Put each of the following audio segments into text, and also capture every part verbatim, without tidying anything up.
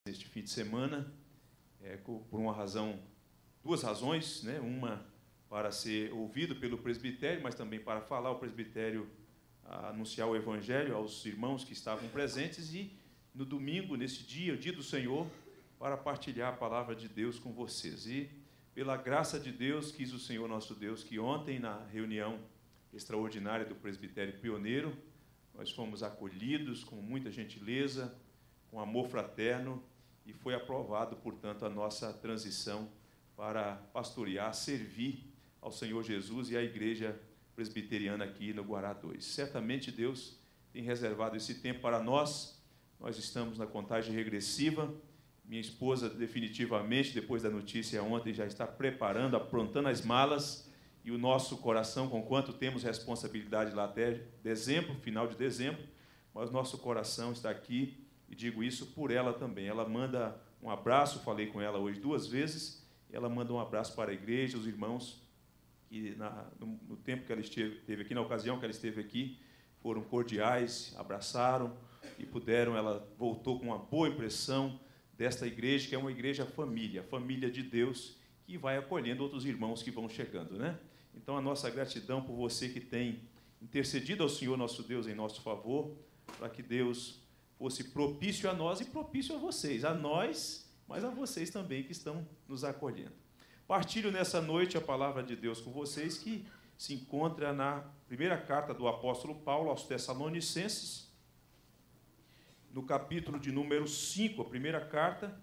Este fim de semana, é, por uma razão, duas razões, né? Uma para ser ouvido pelo presbitério, mas também para falar ao presbitério, anunciar o evangelho aos irmãos que estavam presentes, e no domingo, nesse dia, o dia do Senhor, para partilhar a palavra de Deus com vocês. E pela graça de Deus, quis o Senhor nosso Deus que ontem, na reunião extraordinária do presbitério pioneiro, nós fomos acolhidos com muita gentileza, com amor fraterno, e foi aprovado, portanto, a nossa transição para pastorear, servir ao Senhor Jesus e à igreja presbiteriana aqui no Guará dois. Certamente Deus tem reservado esse tempo para nós. Nós estamos na contagem regressiva. Minha esposa, definitivamente, depois da notícia ontem, já está preparando, aprontando as malas, e o nosso coração, com quanto temos responsabilidade lá até dezembro, final de dezembro, mas nosso coração está aqui, e digo isso por ela também. Ela manda um abraço, falei com ela hoje duas vezes, e ela manda um abraço para a igreja, os irmãos, que na, no, no tempo que ela esteve, esteve aqui, na ocasião que ela esteve aqui, foram cordiais, abraçaram, e puderam, ela voltou com uma boa impressão desta igreja, que é uma igreja família, família de Deus, que vai acolhendo outros irmãos que vão chegando, né? Então, a nossa gratidão por você que tem intercedido ao Senhor nosso Deus em nosso favor, para que Deus fosse propício a nós e propício a vocês, a nós, mas a vocês também que estão nos acolhendo. Partilho nessa noite a palavra de Deus com vocês, que se encontra na primeira carta do apóstolo Paulo aos Tessalonicenses, no capítulo de número cinco, a primeira carta,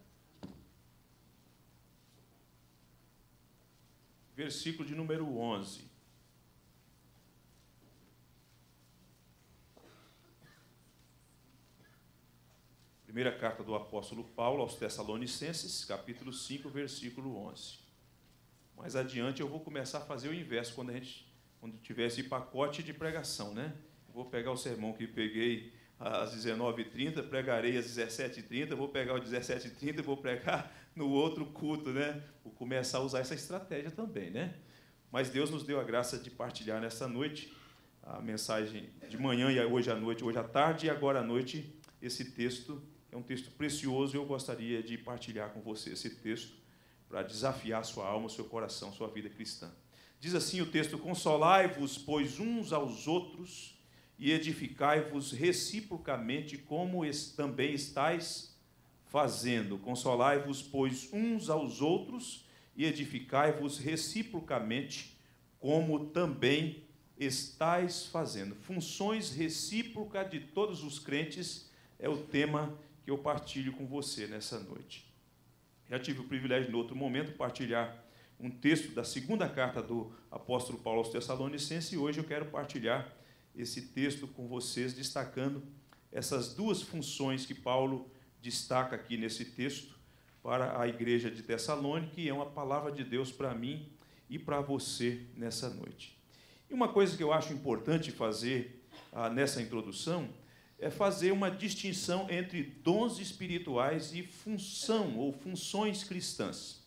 versículo de número onze. Primeira carta do apóstolo Paulo aos Tessalonicenses, capítulo cinco, versículo onze. Mais adiante eu vou começar a fazer o inverso, quando a gente, quando tiver esse pacote de pregação, né? Vou pegar o sermão que peguei às dezenove e trinta, pregarei às dezessete e trinta, vou pegar o dezessete e trinta e vou pregar no outro culto, né? Vou começar a usar essa estratégia também, né? Mas Deus nos deu a graça de partilhar nessa noite a mensagem de manhã e hoje à noite, hoje à tarde e agora à noite, esse texto, que é um texto precioso, e eu gostaria de partilhar com você esse texto para desafiar sua alma, seu coração, sua vida cristã. Diz assim o texto: consolai-vos, pois, uns aos outros, e edificai-vos reciprocamente, como também estáis fazendo. Consolai-vos, pois, uns aos outros, e edificai-vos reciprocamente, como também estáis fazendo. Funções recíprocas de todos os crentes é o tema que eu partilho com você nessa noite. Já tive o privilégio, em outro momento, partilhar um texto da segunda carta do apóstolo Paulo aos Tessalonicenses, e hoje eu quero partilhar esse texto com vocês, destacando essas duas funções que Paulo destaca aqui nesse texto para a igreja de Tessalônica, que é uma palavra de Deus para mim e para você nessa noite. E uma coisa que eu acho importante fazer ah, nessa introdução é fazer uma distinção entre dons espirituais e função ou funções cristãs.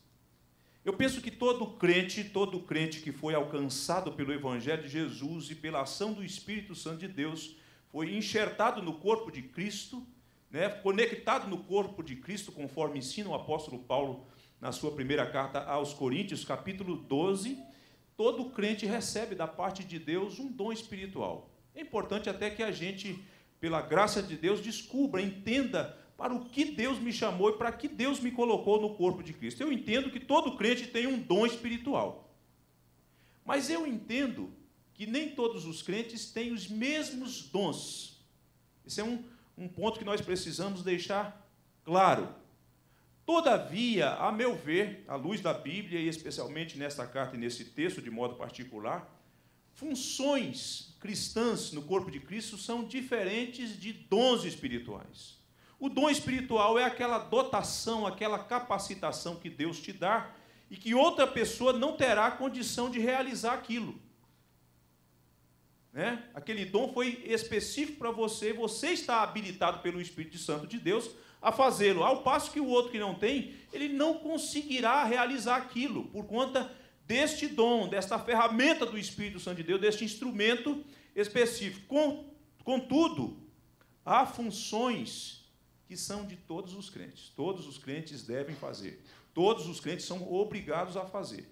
Eu penso que todo crente, todo crente que foi alcançado pelo Evangelho de Jesus e pela ação do Espírito Santo de Deus, foi enxertado no corpo de Cristo, né, conectado no corpo de Cristo, conforme ensina o apóstolo Paulo na sua primeira carta aos Coríntios, capítulo doze, todo crente recebe da parte de Deus um dom espiritual. É importante até que a gente, pela graça de Deus, descubra, entenda para o que Deus me chamou e para que Deus me colocou no corpo de Cristo. Eu entendo que todo crente tem um dom espiritual. Mas eu entendo que nem todos os crentes têm os mesmos dons. Esse é um, um ponto que nós precisamos deixar claro. Todavia, a meu ver, à luz da Bíblia, e especialmente nesta carta e nesse texto de modo particular, funções cristãs no corpo de Cristo são diferentes de dons espirituais. O dom espiritual é aquela dotação, aquela capacitação que Deus te dá e que outra pessoa não terá condição de realizar aquilo. Né? Aquele dom foi específico para você, você está habilitado pelo Espírito Santo de Deus a fazê-lo, ao passo que o outro que não tem, ele não conseguirá realizar aquilo, por conta deste dom, desta ferramenta do Espírito Santo de Deus, deste instrumento específico. Contudo, há funções que são de todos os crentes. Todos os crentes devem fazer. Todos os crentes são obrigados a fazer.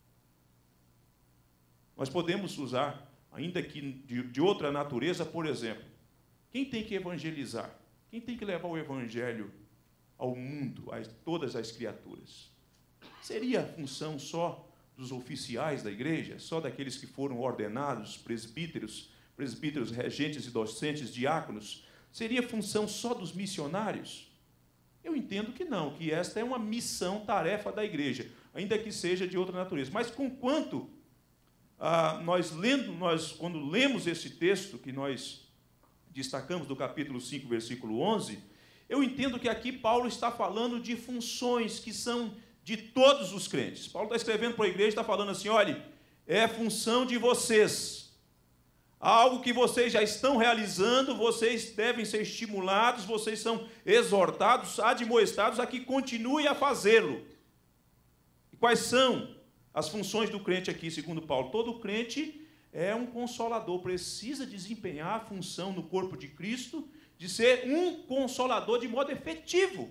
Nós podemos usar, ainda que de, de outra natureza, por exemplo, quem tem que evangelizar? Quem tem que levar o evangelho ao mundo, a todas as criaturas? Seria a função só dos oficiais da igreja, só daqueles que foram ordenados, presbíteros, presbíteros, regentes e docentes, diáconos? Seria função só dos missionários? Eu entendo que não, que esta é uma missão, tarefa da igreja, ainda que seja de outra natureza. Mas conquanto ah, nós, lendo, nós, quando lemos esse texto que nós destacamos do capítulo cinco, versículo onze, eu entendo que aqui Paulo está falando de funções que são de todos os crentes. Paulo está escrevendo para a igreja, está falando assim, olha, é função de vocês. Algo que vocês já estão realizando, vocês devem ser estimulados, vocês são exortados, admoestados a que continuem a fazê-lo. E quais são as funções do crente aqui, segundo Paulo? Todo crente é um consolador, precisa desempenhar a função no corpo de Cristo de ser um consolador de modo efetivo.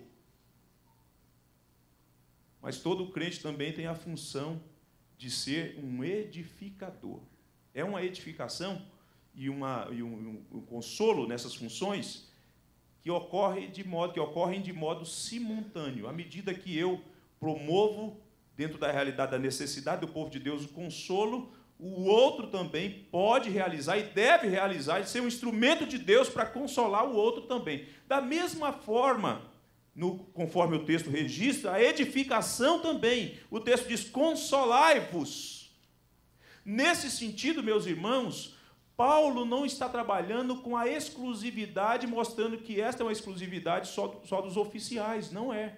Mas todo crente também tem a função de ser um edificador. É uma edificação e, uma, e um, um, um consolo nessas funções que, ocorre de modo, que ocorrem de modo simultâneo. À medida que eu promovo, dentro da realidade da necessidade do povo de Deus, o consolo, o outro também pode realizar e deve realizar e ser um instrumento de Deus para consolar o outro também. Da mesma forma, no, conforme o texto registra, a edificação também. O texto diz, consolai-vos. Nesse sentido, meus irmãos, Paulo não está trabalhando com a exclusividade, mostrando que esta é uma exclusividade só, só dos oficiais. Não é.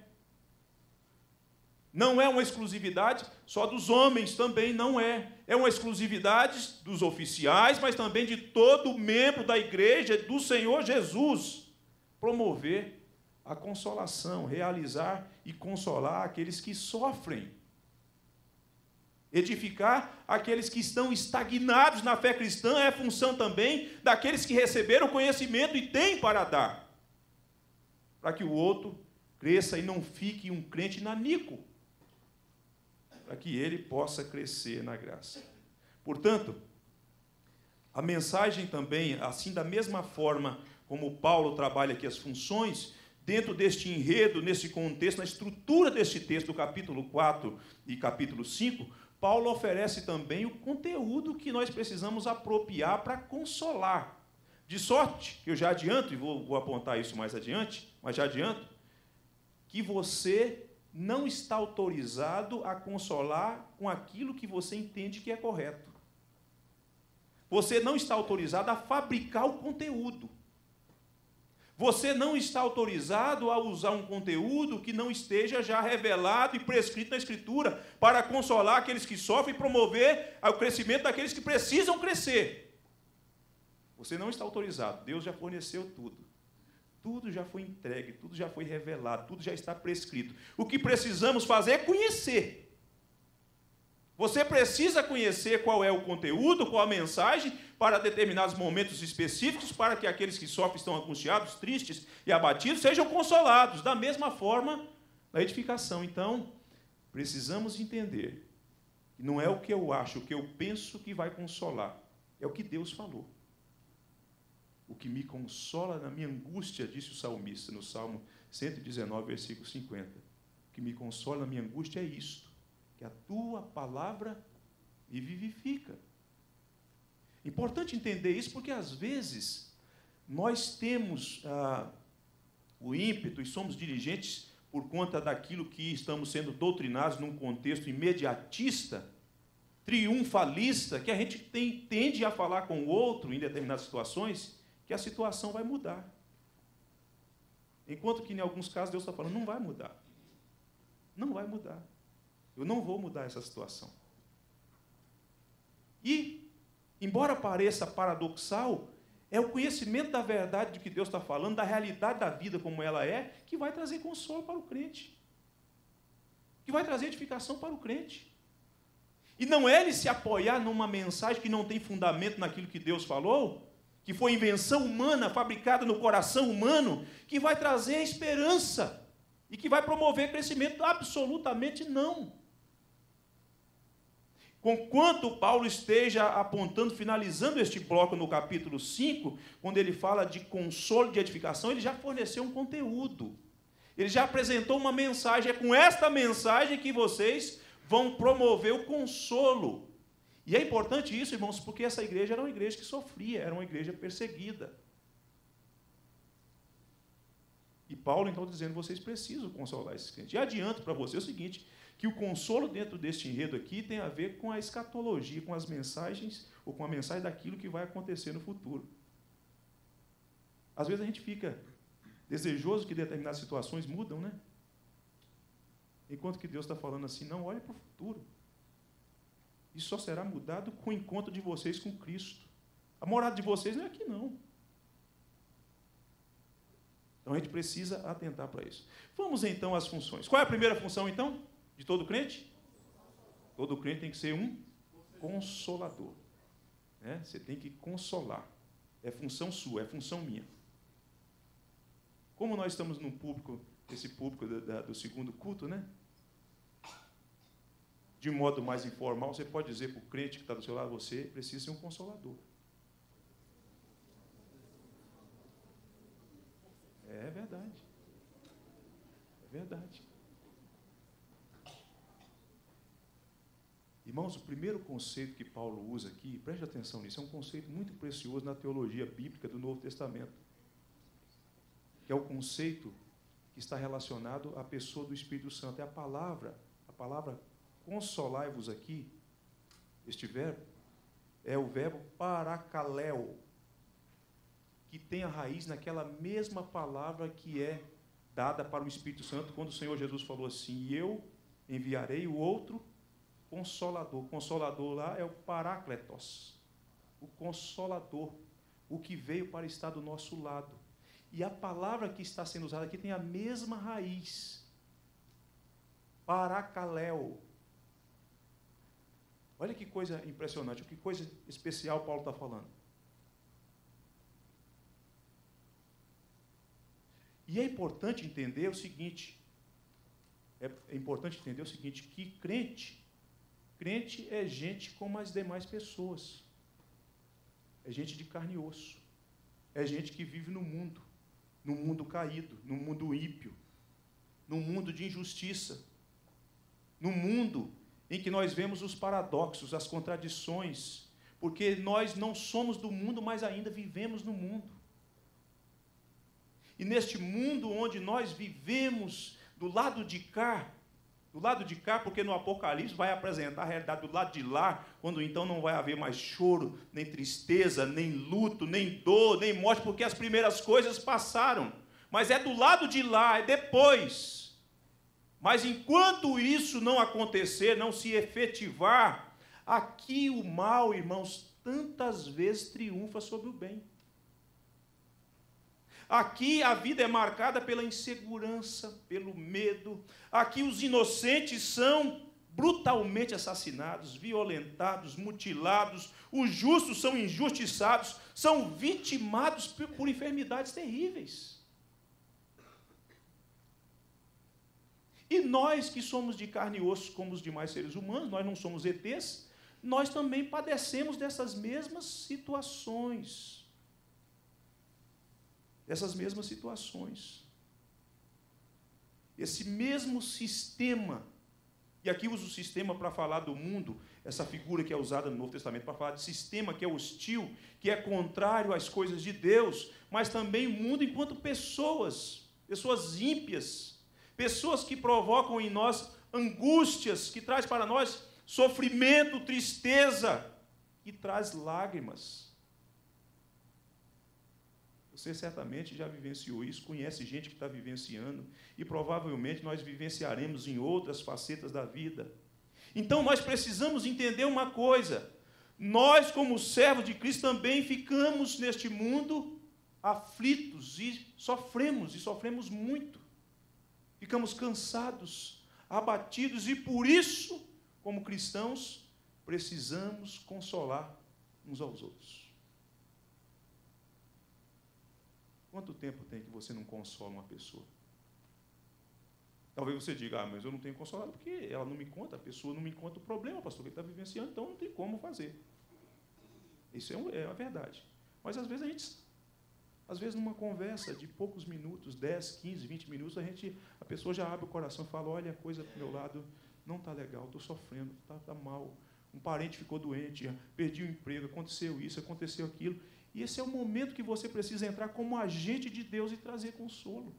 Não é uma exclusividade só dos homens, também não é. É uma exclusividade dos oficiais, mas também de todo membro da igreja do Senhor Jesus. Promover a consolação, realizar e consolar aqueles que sofrem. Edificar aqueles que estão estagnados na fé cristã é função também daqueles que receberam conhecimento e têm para dar. Para que o outro cresça e não fique um crente nanico. Para que ele possa crescer na graça. Portanto, a mensagem também, assim da mesma forma como Paulo trabalha aqui as funções, dentro deste enredo, nesse contexto, na estrutura deste texto, do capítulo quatro e capítulo cinco, Paulo oferece também o conteúdo que nós precisamos apropriar para consolar. De sorte, que eu já adianto, e vou, vou apontar isso mais adiante, mas já adianto, que você não está autorizado a consolar com aquilo que você entende que é correto. Você não está autorizado a fabricar o conteúdo. Você não está autorizado a usar um conteúdo que não esteja já revelado e prescrito na Escritura para consolar aqueles que sofrem e promover o crescimento daqueles que precisam crescer. Você não está autorizado. Deus já forneceu tudo. Tudo já foi entregue, tudo já foi revelado, tudo já está prescrito. O que precisamos fazer é conhecer. Você precisa conhecer qual é o conteúdo, qual a mensagem, para determinados momentos específicos, para que aqueles que sofrem, estão angustiados, tristes e abatidos, sejam consolados. Da mesma forma, na edificação. Então, precisamos entender que não é o que eu acho, o que eu penso que vai consolar. É o que Deus falou. O que me consola na minha angústia, disse o salmista, no Salmo cento e dezenove, versículo cinquenta. O que me consola na minha angústia é isto, que a tua palavra me vivifica. Importante entender isso, porque às vezes nós temos ah, o ímpeto e somos dirigentes por conta daquilo que estamos sendo doutrinados num contexto imediatista, triunfalista, que a gente tem, tende a falar com o outro em determinadas situações, que a situação vai mudar. Enquanto que, em alguns casos, Deus está falando, não vai mudar. Não vai mudar. Eu não vou mudar essa situação. E, embora pareça paradoxal, é o conhecimento da verdade de que Deus está falando, da realidade da vida como ela é, que vai trazer consolo para o crente. Que vai trazer edificação para o crente. E não é ele se apoiar numa mensagem que não tem fundamento naquilo que Deus falou, que foi invenção humana, fabricada no coração humano, que vai trazer esperança e que vai promover crescimento? Absolutamente não. Conquanto Paulo esteja apontando, finalizando este bloco no capítulo cinco, quando ele fala de consolo, de edificação, ele já forneceu um conteúdo. Ele já apresentou uma mensagem. É com esta mensagem que vocês vão promover o consolo. E é importante isso, irmãos, porque essa igreja era uma igreja que sofria, era uma igreja perseguida. E Paulo, então, dizendo, vocês precisam consolar esses crentes. E adianto para você o seguinte, que o consolo dentro deste enredo aqui tem a ver com a escatologia, com as mensagens, ou com a mensagem daquilo que vai acontecer no futuro. Às vezes a gente fica desejoso que determinadas situações mudam, né? Enquanto que Deus está falando assim, não, olhe para o futuro. Isso só será mudado com o encontro de vocês com Cristo. A morada de vocês não é aqui, não. Então, a gente precisa atentar para isso. Vamos, então, às funções. Qual é a primeira função, então, de todo crente? Todo crente tem que ser um consolador. É? Você tem que consolar. É função sua, é função minha. Como nós estamos num público, esse público da, da, do segundo culto, né? De um modo mais informal, você pode dizer para o crente que está do seu lado, você precisa ser um consolador. É verdade. É verdade. Irmãos, o primeiro conceito que Paulo usa aqui, preste atenção nisso, é um conceito muito precioso na teologia bíblica do Novo Testamento, que é o conceito que está relacionado à pessoa do Espírito Santo. É a palavra, a palavra consolai-vos aqui, este verbo, é o verbo parakaleo, que tem a raiz naquela mesma palavra que é dada para o Espírito Santo, quando o Senhor Jesus falou assim, eu enviarei o outro consolador. O consolador lá é o parácletos, o consolador, o que veio para estar do nosso lado. E a palavra que está sendo usada aqui tem a mesma raiz, parakaleo. Olha que coisa impressionante, que coisa especial Paulo está falando. E é importante entender o seguinte, é, é importante entender o seguinte, que crente, crente é gente como as demais pessoas. É gente de carne e osso. É gente que vive no mundo, no mundo caído, no mundo ímpio, no mundo de injustiça, no mundo em que nós vemos os paradoxos, as contradições, porque nós não somos do mundo, mas ainda vivemos no mundo. E neste mundo onde nós vivemos do lado de cá, do lado de cá, porque no Apocalipse vai apresentar a realidade do lado de lá, quando então não vai haver mais choro, nem tristeza, nem luto, nem dor, nem morte, porque as primeiras coisas passaram. Mas é do lado de lá, é depois. Mas enquanto isso não acontecer, não se efetivar, aqui o mal, irmãos, tantas vezes triunfa sobre o bem. Aqui a vida é marcada pela insegurança, pelo medo. Aqui os inocentes são brutalmente assassinados, violentados, mutilados. Os justos são injustiçados, são vitimados por, por enfermidades terríveis. E nós que somos de carne e osso, como os demais seres humanos, nós não somos E Tês, nós também padecemos dessas mesmas situações. Essas mesmas situações. Esse mesmo sistema, e aqui uso o sistema para falar do mundo, essa figura que é usada no Novo Testamento para falar de sistema que é hostil, que é contrário às coisas de Deus, mas também o mundo enquanto pessoas, pessoas ímpias, pessoas que provocam em nós angústias, que traz para nós sofrimento, tristeza, que traz lágrimas. Você certamente já vivenciou isso, conhece gente que está vivenciando, e provavelmente nós vivenciaremos em outras facetas da vida. Então, nós precisamos entender uma coisa, nós, como servos de Cristo, também ficamos neste mundo aflitos e sofremos, e sofremos muito. Ficamos cansados, abatidos, e por isso, como cristãos, precisamos consolar uns aos outros. Quanto tempo tem que você não consola uma pessoa? Talvez você diga, ah, mas eu não tenho consolado porque ela não me conta, a pessoa não me conta o problema, pastor, que ele está vivenciando, então não tem como fazer. Isso é, um, é a verdade. Mas às vezes a gente, às vezes numa conversa de poucos minutos, dez, quinze, vinte minutos, a, gente, a pessoa já abre o coração e fala, olha, a coisa do meu lado não está legal, estou sofrendo, está tá mal, um parente ficou doente, perdi o emprego, aconteceu isso, aconteceu aquilo. E esse é o momento que você precisa entrar como agente de Deus e trazer consolo.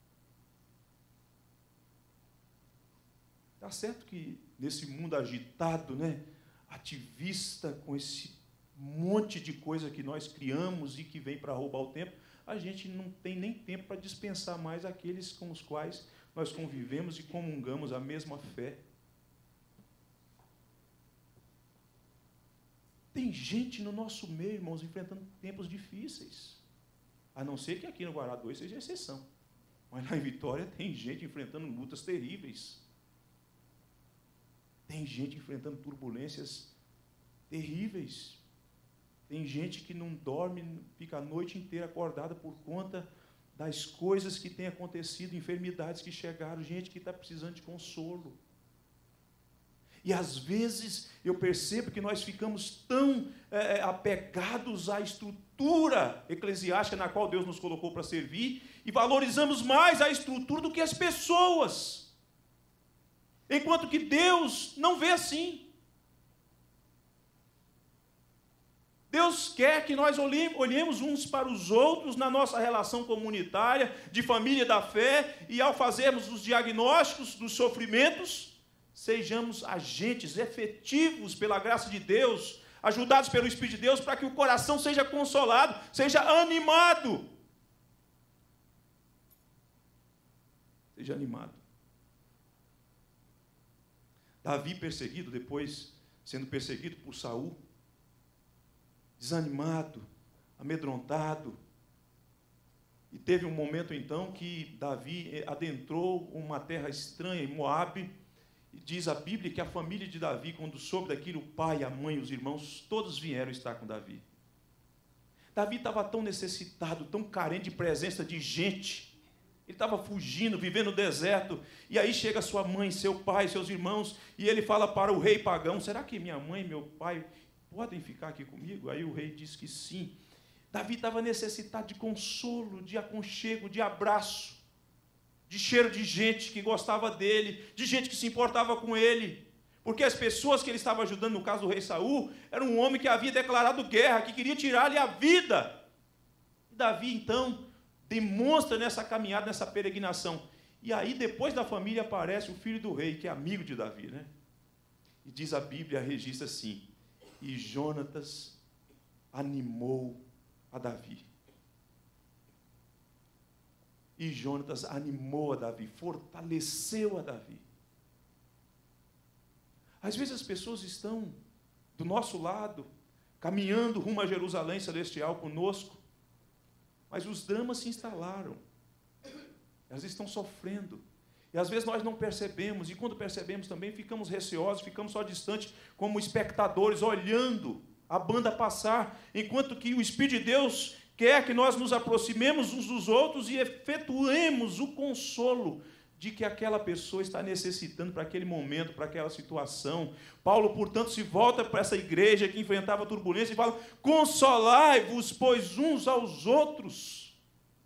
Está certo que nesse mundo agitado, né, ativista, com esse monte de coisa que nós criamos e que vem para roubar o tempo, a gente não tem nem tempo para dispensar mais aqueles com os quais nós convivemos e comungamos a mesma fé. Tem gente no nosso meio, irmãos, enfrentando tempos difíceis. A não ser que aqui no Guará dois seja exceção. Mas lá em Vitória tem gente enfrentando lutas terríveis. Tem gente enfrentando turbulências terríveis. Tem gente que não dorme, fica a noite inteira acordada por conta das coisas que têm acontecido, enfermidades que chegaram, gente que está precisando de consolo. E às vezes eu percebo que nós ficamos tão é, apegados à estrutura eclesiástica na qual Deus nos colocou para servir e valorizamos mais a estrutura do que as pessoas. Enquanto que Deus não vê assim. Deus quer que nós olhemos uns para os outros na nossa relação comunitária, de família da fé, e ao fazermos os diagnósticos dos sofrimentos, sejamos agentes efetivos pela graça de Deus, ajudados pelo Espírito de Deus, para que o coração seja consolado, seja animado. Seja animado. Davi perseguido, depois sendo perseguido por Saul, desanimado, amedrontado. E teve um momento então que Davi adentrou uma terra estranha, em Moabe, e diz a Bíblia que a família de Davi, quando soube daquilo, o pai, a mãe, os irmãos, todos vieram estar com Davi. Davi estava tão necessitado, tão carente de presença de gente. Ele estava fugindo, vivendo no deserto, e aí chega sua mãe, seu pai, seus irmãos, e ele fala para o rei pagão, será que minha mãe e meu pai podem ficar aqui comigo? Aí o rei diz que sim. Davi estava necessitado de consolo, de aconchego, de abraço, de cheiro de gente que gostava dele, de gente que se importava com ele, porque as pessoas que ele estava ajudando, no caso do rei Saul, era um homem que havia declarado guerra, que queria tirar-lhe a vida. E Davi, então, demonstra nessa caminhada, nessa peregrinação. E aí, depois da família, aparece o filho do rei, que é amigo de Davi, né? E diz a Bíblia, registra assim, e Jonatas animou a Davi. E Jonatas animou a Davi, fortaleceu a Davi. Às vezes as pessoas estão do nosso lado, caminhando rumo a Jerusalém celestial conosco, mas os dramas se instalaram, elas estão sofrendo, e às vezes nós não percebemos, e quando percebemos também ficamos receosos, ficamos só distantes, como espectadores, olhando a banda passar, enquanto que o Espírito de Deus quer que nós nos aproximemos uns dos outros e efetuemos o consolo de que aquela pessoa está necessitando para aquele momento, para aquela situação. Paulo, portanto, se volta para essa igreja que enfrentava turbulência e fala, consolai-vos, pois, uns aos outros.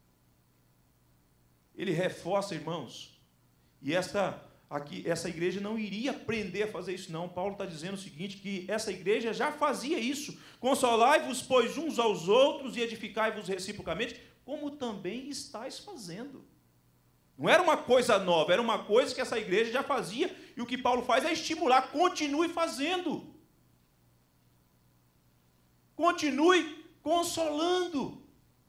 Ele reforça, irmãos, e essa, aqui, essa igreja não iria aprender a fazer isso, não. Paulo está dizendo o seguinte, que essa igreja já fazia isso. Consolai-vos, pois, uns aos outros e edificai-vos reciprocamente, como também estáis fazendo. Não era uma coisa nova, era uma coisa que essa igreja já fazia, e o que Paulo faz é estimular, continue fazendo. Continue consolando.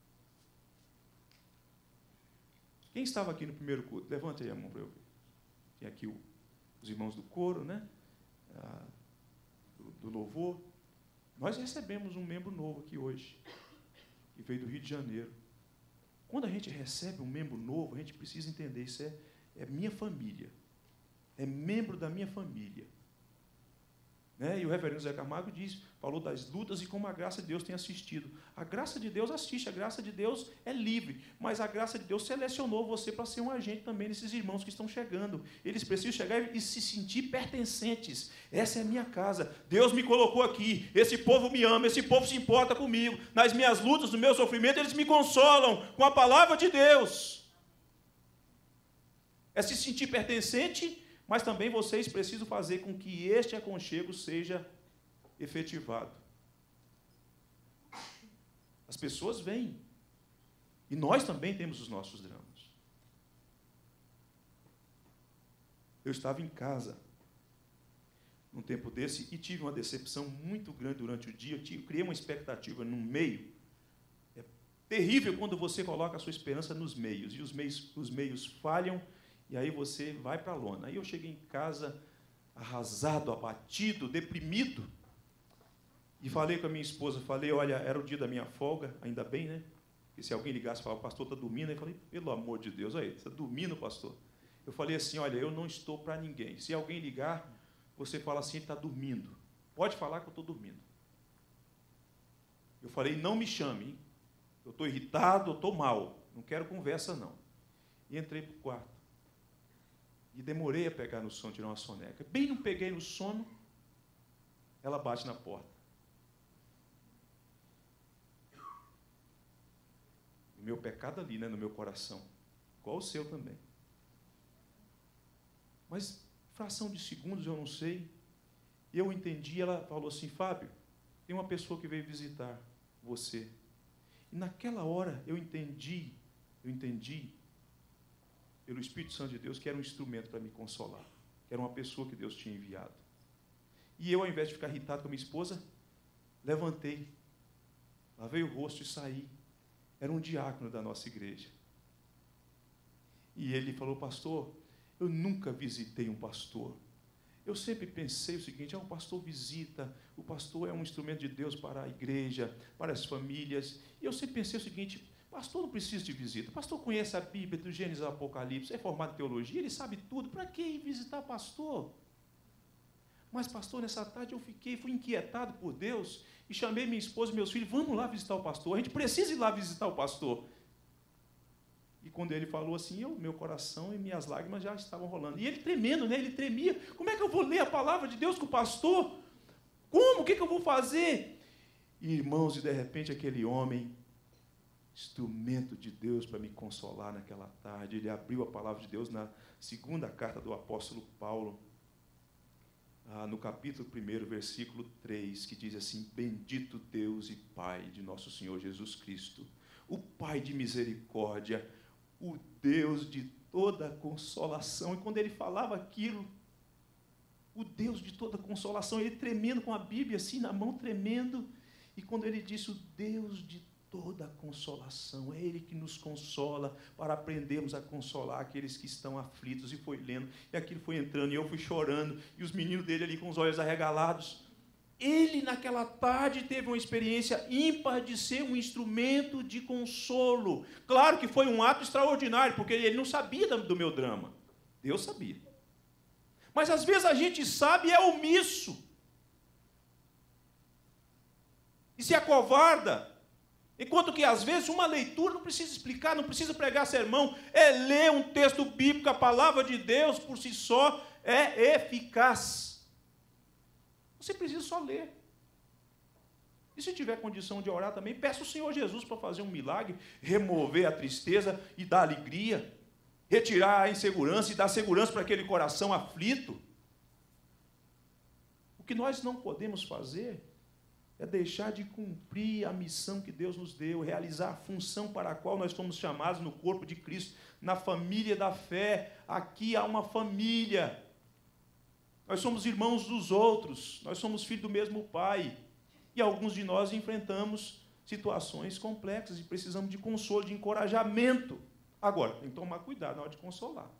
Quem estava aqui no primeiro culto? Levante aí a mão para eu ver. Tem aqui o, os irmãos do coro, né? Ah, do, do louvor. Nós recebemos um membro novo aqui hoje, que veio do Rio de Janeiro. Quando a gente recebe um membro novo, a gente precisa entender, isso é, é minha família, é membro da minha família. Né? E o reverendo Zé Camargo diz, falou das lutas e como a graça de Deus tem assistido. A graça de Deus assiste, a graça de Deus é livre, mas a graça de Deus selecionou você para ser um agente também desses irmãos que estão chegando. Eles precisam chegar e se sentir pertencentes. Essa é a minha casa. Deus me colocou aqui. Esse povo me ama, esse povo se importa comigo. Nas minhas lutas, no meu sofrimento, eles me consolam com a palavra de Deus. É se sentir pertencente, mas também vocês precisam fazer com que este aconchego seja efetivado. As pessoas vêm. E nós também temos os nossos dramas. Eu estava em casa, num tempo desse, e tive uma decepção muito grande durante o dia. Eu tive, criei uma expectativa no meio. É terrível quando você coloca a sua esperança nos meios, e os meios, os meios falham, e aí você vai para a lona. Aí eu cheguei em casa arrasado, abatido, deprimido. E falei com a minha esposa, falei, olha, era o dia da minha folga, ainda bem, né? Porque se alguém ligasse e falasse, o pastor está dormindo, eu falei, pelo amor de Deus, aí, está dormindo, pastor? Eu falei assim, olha, eu não estou para ninguém. Se alguém ligar, você fala assim, ele está dormindo. Pode falar que eu estou dormindo. Eu falei, não me chame, hein? Eu estou irritado, eu estou mal, não quero conversa, não. E entrei para o quarto. E demorei a pegar no sono, tirar uma soneca. Bem não peguei no sono, ela bate na porta. O meu pecado ali, né, no meu coração. Igual o seu também. Mas, fração de segundos, eu não sei. Eu entendi, ela falou assim, Fábio, tem uma pessoa que veio visitar você. E naquela hora eu entendi, eu entendi, pelo Espírito Santo de Deus, que era um instrumento para me consolar, que era uma pessoa que Deus tinha enviado. E eu, ao invés de ficar irritado com a minha esposa, levantei, lavei o rosto e saí. Era um diácono da nossa igreja. E ele falou, pastor, eu nunca visitei um pastor. Eu sempre pensei o seguinte, ah, o pastor visita, o pastor é um instrumento de Deus para a igreja, para as famílias. E eu sempre pensei o seguinte, pastor não precisa de visita. O pastor conhece a Bíblia, do Gênesis ao Apocalipse, é formado em teologia, ele sabe tudo. Para que ir visitar pastor? Mas, pastor, nessa tarde eu fiquei, fui inquietado por Deus e chamei minha esposa e meus filhos, vamos lá visitar o pastor. A gente precisa ir lá visitar o pastor. E quando ele falou assim, eu, meu coração e minhas lágrimas já estavam rolando. E ele tremendo, né? Ele tremia. Como é que eu vou ler a palavra de Deus com o pastor? Como? O que, que eu vou fazer? E, irmãos, e de repente aquele homem, instrumento de Deus para me consolar naquela tarde, ele abriu a palavra de Deus na segunda carta do apóstolo Paulo, ah, no capítulo primeiro, versículo três, que diz assim, bendito Deus e Pai de nosso Senhor Jesus Cristo, o Pai de misericórdia, o Deus de toda consolação. E quando ele falava aquilo, o Deus de toda consolação, ele tremendo com a Bíblia assim na mão, tremendo, e quando ele disse o Deus de toda a consolação, é Ele que nos consola, para aprendermos a consolar aqueles que estão aflitos, e foi lendo, e aquilo foi entrando, e eu fui chorando, e os meninos dele ali com os olhos arregalados. Ele, naquela tarde, teve uma experiência ímpar de ser um instrumento de consolo. Claro que foi um ato extraordinário, porque ele não sabia do meu drama. Deus sabia. Mas, às vezes, a gente sabe e é omisso. E se acovarda. Enquanto que, às vezes, uma leitura não precisa explicar, não precisa pregar sermão, é ler um texto bíblico, a palavra de Deus, por si só, é eficaz. Você precisa só ler. E se tiver condição de orar também, peça ao Senhor Jesus para fazer um milagre, remover a tristeza e dar alegria, retirar a insegurança e dar segurança para aquele coração aflito. O que nós não podemos fazer é deixar de cumprir a missão que Deus nos deu, realizar a função para a qual nós fomos chamados no corpo de Cristo, na família da fé. Aqui há uma família. Nós somos irmãos dos outros, nós somos filhos do mesmo Pai. E alguns de nós enfrentamos situações complexas e precisamos de consolo, de encorajamento. Agora, tem que tomar cuidado na hora de consolar.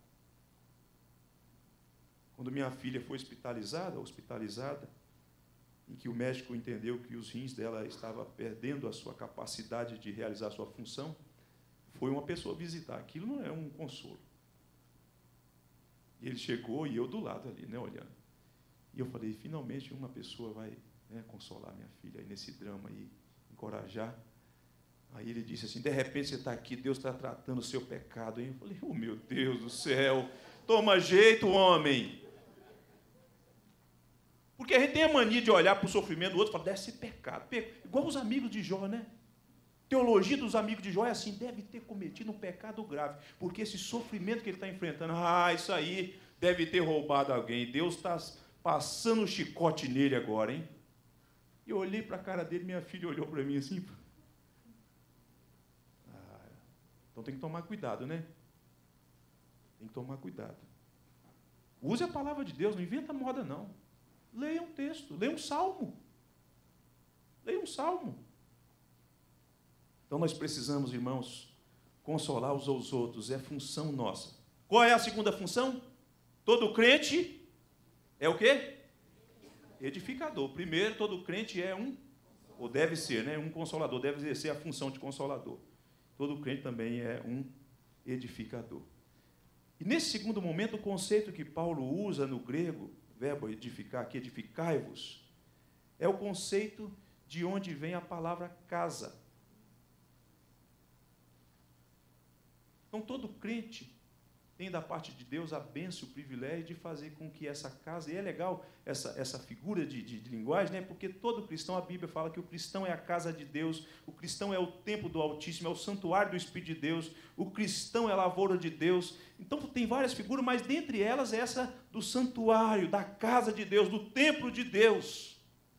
Quando minha filha foi hospitalizada, hospitalizada, em que o médico entendeu que os rins dela estavam perdendo a sua capacidade de realizar a sua função, foi uma pessoa visitar. Aquilo não é um consolo. E ele chegou e eu do lado ali, né, olhando. E eu falei, finalmente uma pessoa vai, né, consolar minha filha aí nesse drama aí, encorajar. Aí ele disse assim, de repente você está aqui, Deus está tratando o seu pecado. Aí eu falei, oh meu Deus do céu, toma jeito, homem. Porque a gente tem a mania de olhar para o sofrimento do outro e falar, deve ser pecado. Igual os amigos de Jó, né? Teologia dos amigos de Jó é assim, deve ter cometido um pecado grave, porque esse sofrimento que ele está enfrentando, ah, isso aí deve ter roubado alguém, Deus está passando o chicote nele agora, hein? E eu olhei para a cara dele, minha filha olhou para mim assim, ah, então tem que tomar cuidado, né? Tem que tomar cuidado. Use a palavra de Deus, não inventa moda não. Leia um texto, leia um salmo. Leia um salmo. Então nós precisamos, irmãos, consolar uns aos outros, é função nossa. Qual é a segunda função? Todo crente é o quê? Edificador. Primeiro, todo crente é um, ou deve ser, né? Um consolador, deve exercer a função de consolador. Todo crente também é um edificador. E nesse segundo momento, o conceito que Paulo usa no grego, verbo edificar, aqui edificai-vos, é o conceito de onde vem a palavra casa. Então, todo crente tem da parte de Deus a bênção, o privilégio de fazer com que essa casa, e é legal essa, essa figura de, de, de linguagem, né? Porque todo cristão, a Bíblia fala que o cristão é a casa de Deus, o cristão é o templo do Altíssimo, é o santuário do Espírito de Deus, o cristão é a lavoura de Deus. Então, tem várias figuras, mas dentre elas essa do santuário, da casa de Deus, do templo de Deus.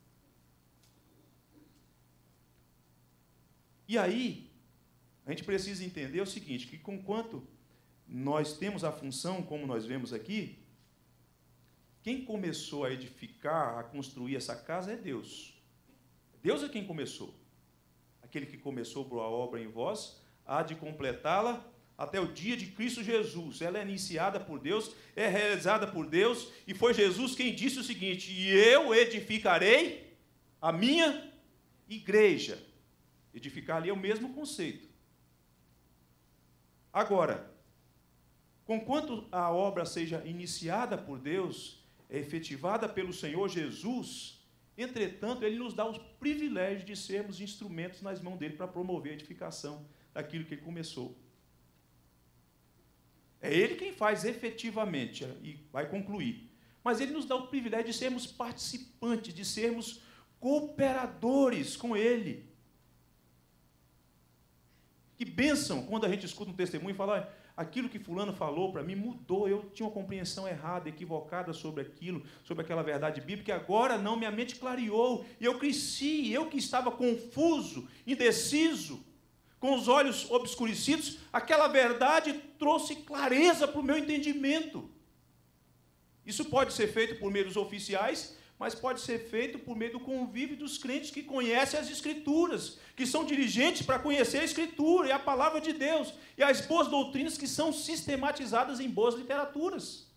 E aí, a gente precisa entender o seguinte, que conquanto nós temos a função, como nós vemos aqui, quem começou a edificar, a construir essa casa é Deus. Deus é quem começou. Aquele que começou a obra em vós, há de completá-la até o dia de Cristo Jesus. Ela é iniciada por Deus, é realizada por Deus, e foi Jesus quem disse o seguinte, e eu edificarei a minha igreja. Edificar ali é o mesmo conceito. Agora, conquanto a obra seja iniciada por Deus, é efetivada pelo Senhor Jesus, entretanto, Ele nos dá o privilégio de sermos instrumentos nas mãos dEle para promover a edificação daquilo que Ele começou. É Ele quem faz efetivamente e vai concluir. Mas Ele nos dá o privilégio de sermos participantes, de sermos cooperadores com Ele. Que bênção quando a gente escuta um testemunho e fala, aquilo que fulano falou para mim mudou, eu tinha uma compreensão errada, equivocada sobre aquilo, sobre aquela verdade bíblica, e agora não, minha mente clareou, e eu cresci, eu que estava confuso, indeciso, com os olhos obscurecidos, aquela verdade trouxe clareza para o meu entendimento. Isso pode ser feito por meios oficiais, mas pode ser feito por meio do convívio dos crentes que conhecem as Escrituras, que são dirigentes para conhecer a Escritura e a palavra de Deus, e as boas doutrinas que são sistematizadas em boas literaturas.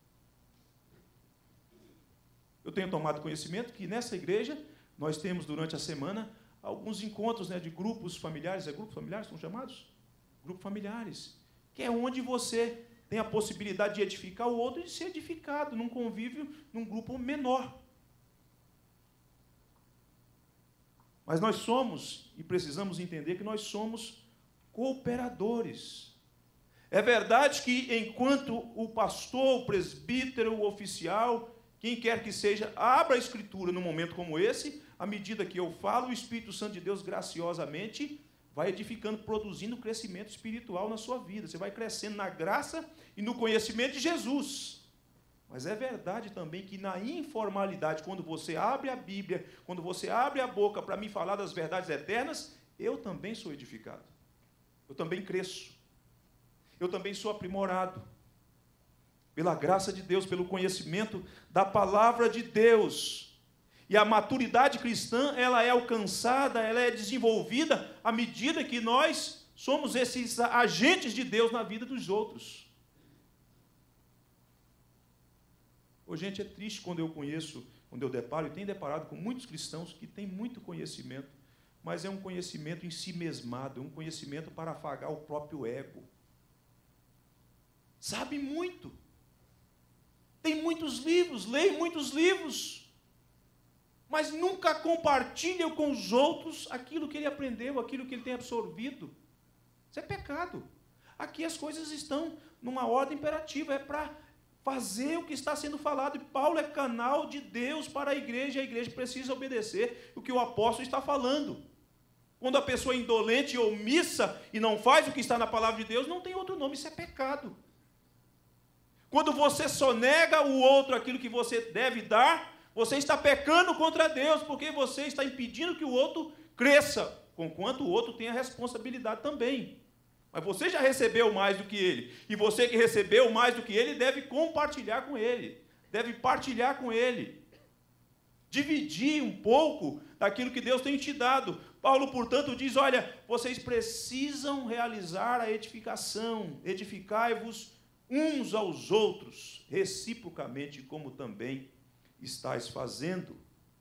Eu tenho tomado conhecimento que nessa igreja nós temos durante a semana alguns encontros, né, de grupos familiares, é grupos familiares são chamados? Grupos familiares, que é onde você tem a possibilidade de edificar o outro e de ser edificado num convívio, num grupo menor. Mas nós somos, e precisamos entender que nós somos cooperadores. É verdade que enquanto o pastor, o presbítero, o oficial, quem quer que seja, abra a Escritura num momento como esse, à medida que eu falo, o Espírito Santo de Deus graciosamente vai edificando, produzindo crescimento espiritual na sua vida. Você vai crescendo na graça e no conhecimento de Jesus. Mas é verdade também que na informalidade, quando você abre a Bíblia, quando você abre a boca para me falar das verdades eternas, eu também sou edificado. Eu também cresço. Eu também sou aprimorado. Pela graça de Deus, pelo conhecimento da palavra de Deus. E a maturidade cristã, ela é alcançada, ela é desenvolvida à medida que nós somos esses agentes de Deus na vida dos outros. Ô, gente, é triste quando eu conheço, quando eu deparo, e tenho deparado com muitos cristãos que têm muito conhecimento, mas é um conhecimento em si mesmado, é um conhecimento para afagar o próprio ego. Sabe muito. tem muitos livros, lê muitos livros, mas nunca compartilha com os outros aquilo que ele aprendeu, aquilo que ele tem absorvido. Isso é pecado. Aqui as coisas estão numa ordem imperativa, é para fazer o que está sendo falado. E Paulo é canal de Deus para a igreja, e a igreja precisa obedecer o que o apóstolo está falando. Quando a pessoa é indolente e omissa e não faz o que está na palavra de Deus, não tem outro nome, isso é pecado. Quando você sonega o outro aquilo que você deve dar, você está pecando contra Deus, porque você está impedindo que o outro cresça, conquanto o outro tem a responsabilidade também. Mas você já recebeu mais do que ele, e você que recebeu mais do que ele, deve compartilhar com ele, deve partilhar com ele, dividir um pouco daquilo que Deus tem te dado. Paulo, portanto, diz, olha, vocês precisam realizar a edificação, edificai-vos uns aos outros, reciprocamente, como também estáis fazendo.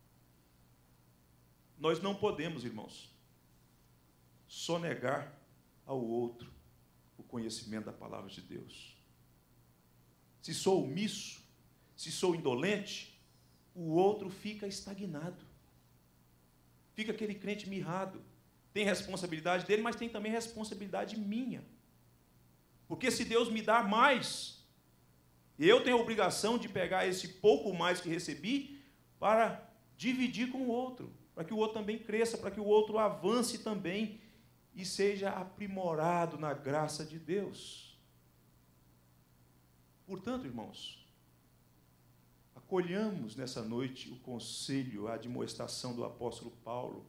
Nós não podemos, irmãos, sonegar ao outro o conhecimento da palavra de Deus. Se sou omisso, se sou indolente, o outro fica estagnado. Fica aquele crente mirrado. Tem responsabilidade dele, mas tem também responsabilidade minha. Porque se Deus me dá mais, eu tenho a obrigação de pegar esse pouco mais que recebi para dividir com o outro, para que o outro também cresça, para que o outro avance também e seja aprimorado na graça de Deus. Portanto, irmãos, acolhamos nessa noite o conselho, a admoestação do apóstolo Paulo.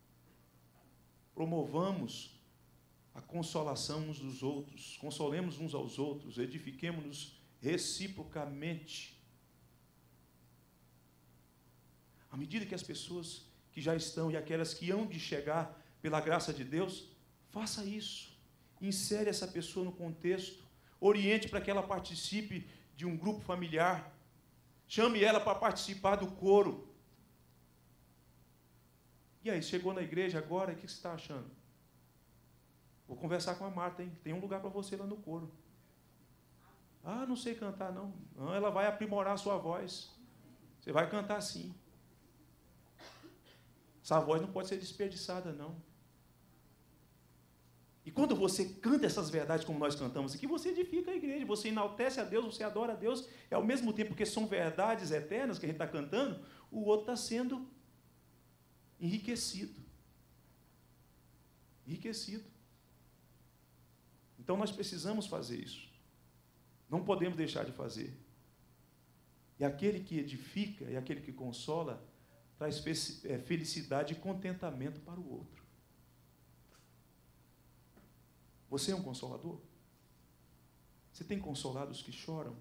Promovamos a consolação uns dos outros, consolemos uns aos outros, edifiquemo-nos reciprocamente. À medida que as pessoas que já estão e aquelas que hão de chegar pela graça de Deus, faça isso. Insere essa pessoa no contexto, oriente para que ela participe de um grupo familiar, chame ela para participar do coro. E aí, chegou na igreja agora, o que você está achando? Vou conversar com a Marta, hein? Tem um lugar para você lá no coro. Ah, não sei cantar, não. Não, ela vai aprimorar a sua voz. Você vai cantar sim. Essa voz não pode ser desperdiçada, não. E quando você canta essas verdades como nós cantamos aqui, você edifica a igreja, você enaltece a Deus, você adora a Deus, e ao mesmo tempo que são verdades eternas que a gente está cantando, o outro está sendo enriquecido. Enriquecido. Então nós precisamos fazer isso. Não podemos deixar de fazer. E aquele que edifica e aquele que consola traz felicidade e contentamento para o outro. Você é um consolador? Você tem consolado os que choram?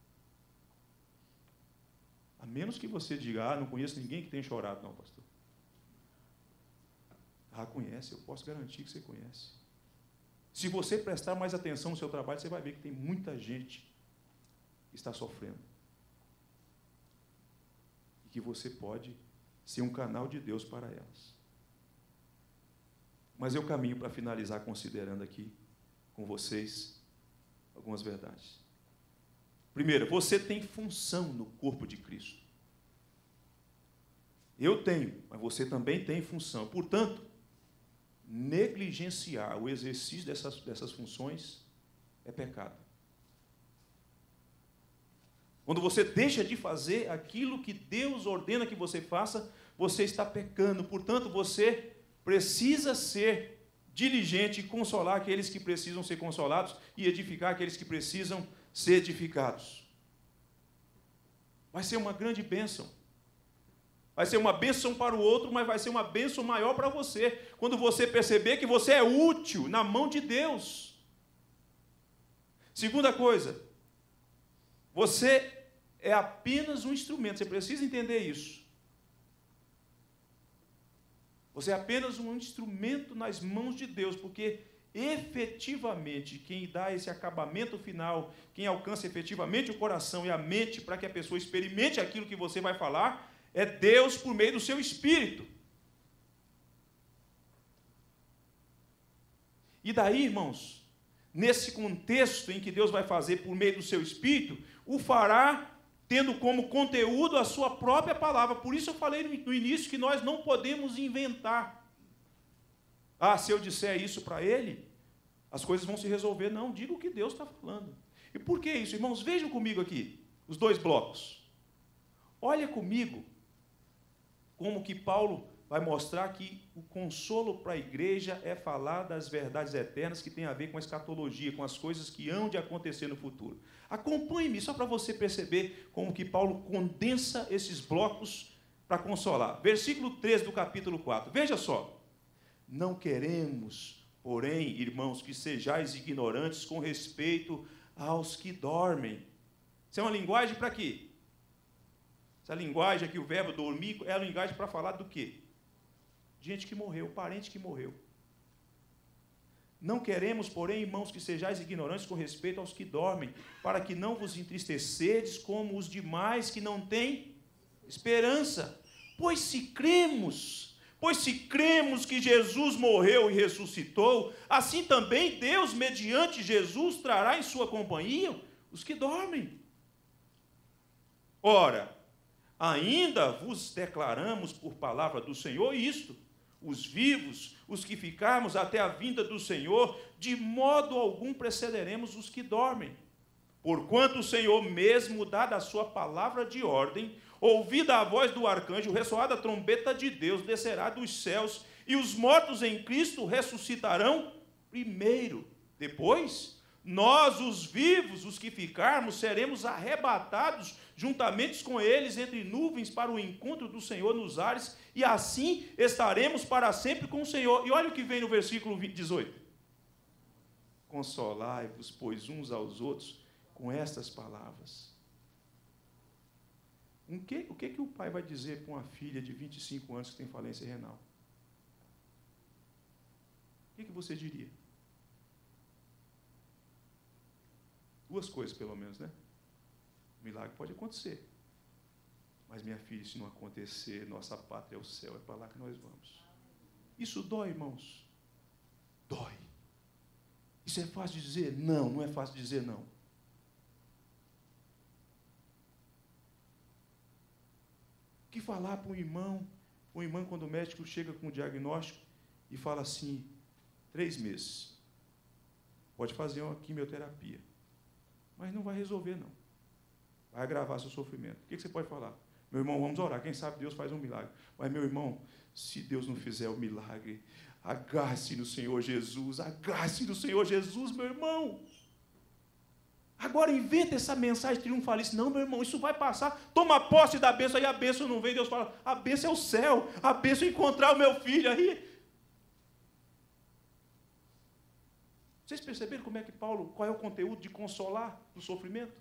A menos que você diga, ah, não conheço ninguém que tenha chorado. Não, pastor. Ah, conhece, eu posso garantir que você conhece. Se você prestar mais atenção no seu trabalho, você vai ver que tem muita gente que está sofrendo. E que você pode ser um canal de Deus para elas. Mas eu caminho para finalizar considerando aqui com vocês algumas verdades. Primeiro, você tem função no corpo de Cristo. Eu tenho, mas você também tem função. Portanto, negligenciar o exercício dessas, dessas funções é pecado. Quando você deixa de fazer aquilo que Deus ordena que você faça, você está pecando. Portanto, você precisa ser diligente e consolar aqueles que precisam ser consolados e edificar aqueles que precisam ser edificados. Vai ser uma grande bênção. Vai ser uma bênção para o outro, mas vai ser uma bênção maior para você, quando você perceber que você é útil na mão de Deus. Segunda coisa, você é apenas um instrumento, você precisa entender isso. Você é apenas um instrumento nas mãos de Deus, porque efetivamente quem dá esse acabamento final, quem alcança efetivamente o coração e a mente para que a pessoa experimente aquilo que você vai falar, é Deus por meio do seu Espírito. E daí, irmãos, nesse contexto em que Deus vai fazer por meio do seu Espírito, o fará tendo como conteúdo a sua própria palavra. Por isso eu falei no início que nós não podemos inventar. Ah, se eu disser isso para ele, as coisas vão se resolver. Não, diga o que Deus está falando. E por que isso, irmãos? Vejam comigo aqui, os dois blocos. Olha comigo como que Paulo vai mostrar que o consolo para a igreja é falar das verdades eternas que tem a ver com a escatologia, com as coisas que hão de acontecer no futuro. Acompanhe-me, só para você perceber como que Paulo condensa esses blocos para consolar. Versículo treze do capítulo quatro. Veja só. Não queremos, porém, irmãos, que sejais ignorantes com respeito aos que dormem. Isso é uma linguagem para quê? Essa linguagem aqui, o verbo dormir, é a linguagem para falar do quê? Gente que morreu, parente que morreu. Não queremos, porém, irmãos, que sejais ignorantes com respeito aos que dormem, para que não vos entristecedes como os demais que não têm esperança. Pois se cremos, pois se cremos que Jesus morreu e ressuscitou, assim também Deus, mediante Jesus, trará em sua companhia os que dormem. Ora, ainda vos declaramos por palavra do Senhor isto: os vivos, os que ficarmos até a vinda do Senhor, de modo algum precederemos os que dormem. Porquanto o Senhor mesmo, dada a sua palavra de ordem, ouvida a voz do arcanjo, ressoada a trombeta de Deus, descerá dos céus, e os mortos em Cristo ressuscitarão primeiro. Depois, nós, os vivos, os que ficarmos, seremos arrebatados juntamente com eles entre nuvens para o encontro do Senhor nos ares, e assim estaremos para sempre com o Senhor. E olha o que vem no versículo dezoito. Consolai-vos, pois, uns aos outros com estas palavras. O que, o que, que o pai vai dizer para uma filha de vinte e cinco anos que tem falência renal? O que, que você diria? Duas coisas, pelo menos, né? O milagre pode acontecer. Mas, minha filha, se não acontecer, nossa pátria é o céu, é para lá que nós vamos. Isso dói, irmãos? Dói. Isso é fácil de dizer? Não, não é fácil de dizer, não. O que falar para um irmão, um irmão quando o médico chega com o diagnóstico e fala assim, três meses, pode fazer uma quimioterapia, mas não vai resolver, não. Vai agravar seu sofrimento. O que você pode falar? Meu irmão, vamos orar, quem sabe Deus faz um milagre. Mas, meu irmão, se Deus não fizer o milagre, agarre-se no Senhor Jesus, agarre-se no Senhor Jesus, meu irmão. Agora inventa essa mensagem triunfalista. Não, meu irmão, isso vai passar. Toma posse da bênção, aí a bênção não vem. Deus fala, a bênção é o céu. A bênção é encontrar o meu filho aí. Vocês perceberam como é que Paulo, qual é o conteúdo de consolar do sofrimento?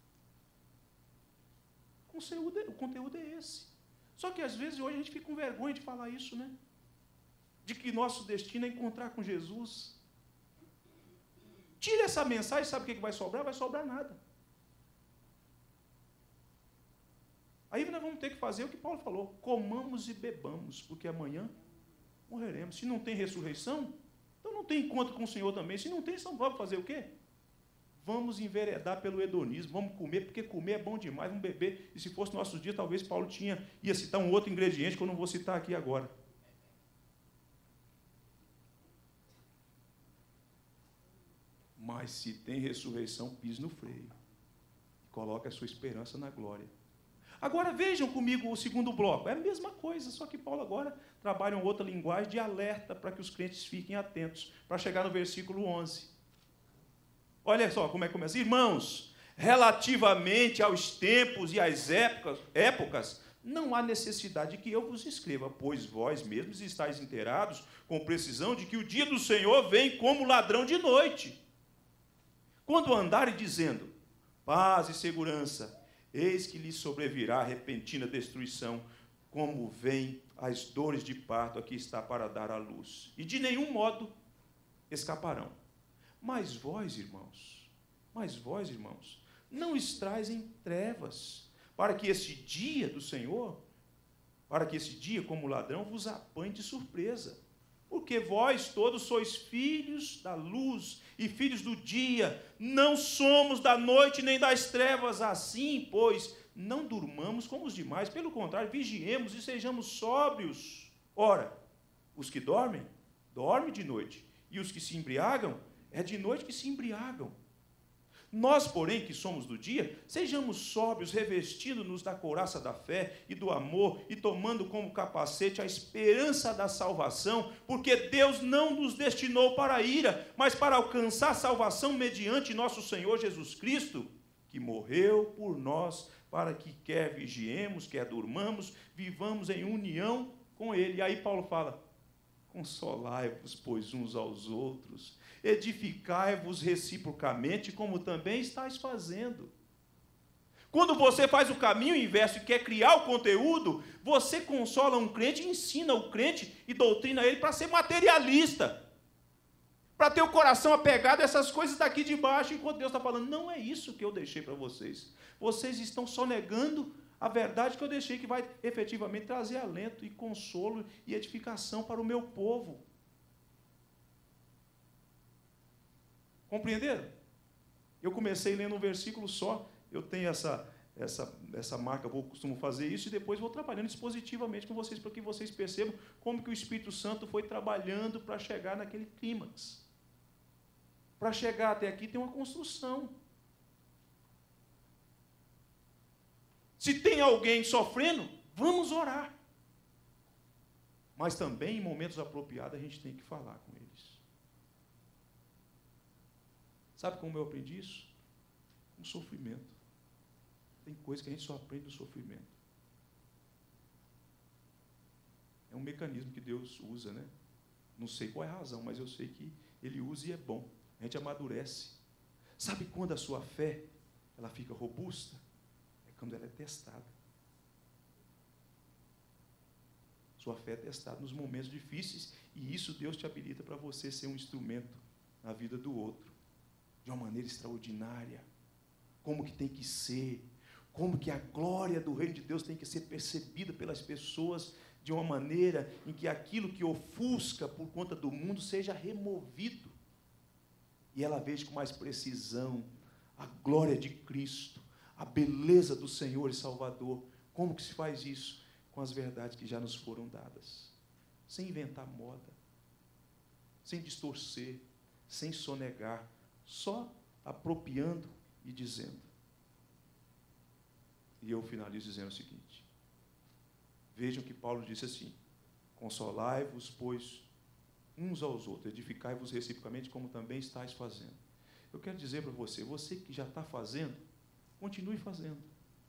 O conteúdo, é, o conteúdo é esse. Só que às vezes hoje a gente fica com vergonha de falar isso, né? De que nosso destino é encontrar com Jesus. Tira essa mensagem, sabe o que vai sobrar? Vai sobrar nada. Aí nós vamos ter que fazer o que Paulo falou, comamos e bebamos, porque amanhã morreremos. Se não tem ressurreição, então não tem encontro com o Senhor também. Se não tem, então vamos fazer o quê? Vamos enveredar pelo hedonismo, vamos comer, porque comer é bom demais, vamos beber. E se fosse nosso dia, talvez Paulo tinha, ia citar um outro ingrediente que eu não vou citar aqui agora. Mas se tem ressurreição, pise no freio. Coloque a sua esperança na glória. Agora vejam comigo o segundo bloco. É a mesma coisa, só que Paulo agora trabalha uma outra linguagem de alerta para que os crentes fiquem atentos, para chegar no versículo onze. Olha só como é que começa. Irmãos, relativamente aos tempos e às épocas, épocas, não há necessidade que eu vos escreva, pois vós mesmos estáis inteirados com precisão de que o dia do Senhor vem como ladrão de noite. Quando andarem dizendo, paz e segurança, eis que lhes sobrevirá repentina destruição, como vêm as dores de parto, aqui está para dar à luz. E de nenhum modo escaparão. Mas vós, irmãos, mas vós, irmãos, não estais em trevas, para que esse dia do Senhor, para que esse dia, como ladrão, vos apanhe de surpresa. Porque vós todos sois filhos da luz e filhos do dia, não somos da noite nem das trevas, assim, pois, não durmamos como os demais, pelo contrário, vigiemos e sejamos sóbrios. Ora, os que dormem, dormem de noite, e os que se embriagam, é de noite que se embriagam. Nós, porém, que somos do dia, sejamos sóbrios, revestindo-nos da couraça da fé e do amor, e tomando como capacete a esperança da salvação, porque Deus não nos destinou para a ira, mas para alcançar salvação mediante nosso Senhor Jesus Cristo, que morreu por nós, para que quer vigiemos, quer durmamos, vivamos em união com Ele. E aí Paulo fala, consolai-vos, pois, uns aos outros, edificai-vos reciprocamente, como também estáis fazendo. Quando você faz o caminho inverso e quer criar o conteúdo, você consola um crente, ensina o crente e doutrina ele para ser materialista, para ter o coração apegado a essas coisas daqui de baixo, enquanto Deus está falando, não é isso que eu deixei para vocês. Vocês estão só negando a verdade que eu deixei, que vai efetivamente trazer alento e consolo e edificação para o meu povo. Compreenderam? Eu comecei lendo um versículo só, eu tenho essa, essa, essa marca, vou costumo fazer isso, e depois vou trabalhando expositivamente com vocês, para que vocês percebam como que o Espírito Santo foi trabalhando para chegar naquele clímax. Para chegar até aqui tem uma construção. Se tem alguém sofrendo, vamos orar. Mas também, em momentos apropriados, a gente tem que falar com eles. Sabe como eu aprendi isso? No sofrimento. Tem coisa que a gente só aprende no sofrimento. É um mecanismo que Deus usa, né? Não sei qual é a razão, mas eu sei que Ele usa e é bom. A gente amadurece. Sabe quando a sua fé ela fica robusta? É quando ela é testada. Sua fé é testada nos momentos difíceis, e isso Deus te habilita para você ser um instrumento na vida do outro. De uma maneira extraordinária, como que tem que ser, como que a glória do reino de Deus tem que ser percebida pelas pessoas de uma maneira em que aquilo que ofusca por conta do mundo seja removido, e ela veja com mais precisão a glória de Cristo, a beleza do Senhor e Salvador. Como que se faz isso? Com as verdades que já nos foram dadas, sem inventar moda, sem distorcer, sem sonegar, só apropriando e dizendo. E eu finalizo dizendo o seguinte, vejam que Paulo disse assim, consolai-vos, pois, uns aos outros, edificai-vos reciprocamente, como também estáis fazendo. Eu quero dizer para você, você que já está fazendo, continue fazendo.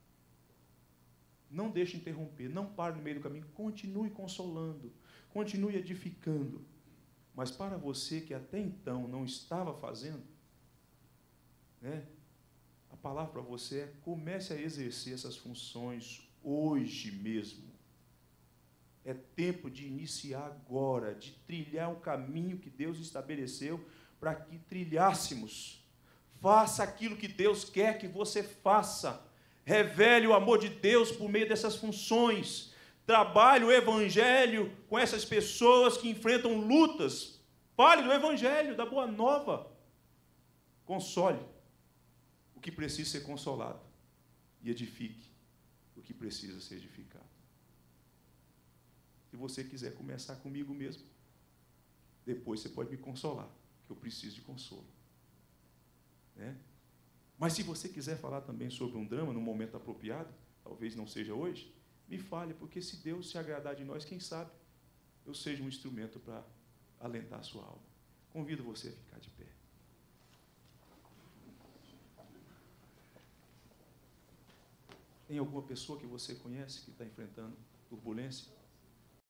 Não deixe interromper, não pare no meio do caminho, continue consolando, continue edificando. Mas para você que até então não estava fazendo, né? A palavra para você é, comece a exercer essas funções hoje mesmo. É tempo de iniciar agora, de trilhar o caminho que Deus estabeleceu para que trilhássemos. Faça aquilo que Deus quer que você faça. Revele o amor de Deus por meio dessas funções. Trabalhe o evangelho com essas pessoas que enfrentam lutas. Fale do evangelho, da boa nova. Console o que precisa ser consolado e edifique o que precisa ser edificado. Se você quiser começar comigo mesmo, depois você pode me consolar, que eu preciso de consolo. Né? Mas se você quiser falar também sobre um drama no momento apropriado, talvez não seja hoje, me fale, porque se Deus se agradar de nós, quem sabe eu seja um instrumento para alentar a sua alma. Convido você a ficar de pé. Tem alguma pessoa que você conhece que está enfrentando turbulência?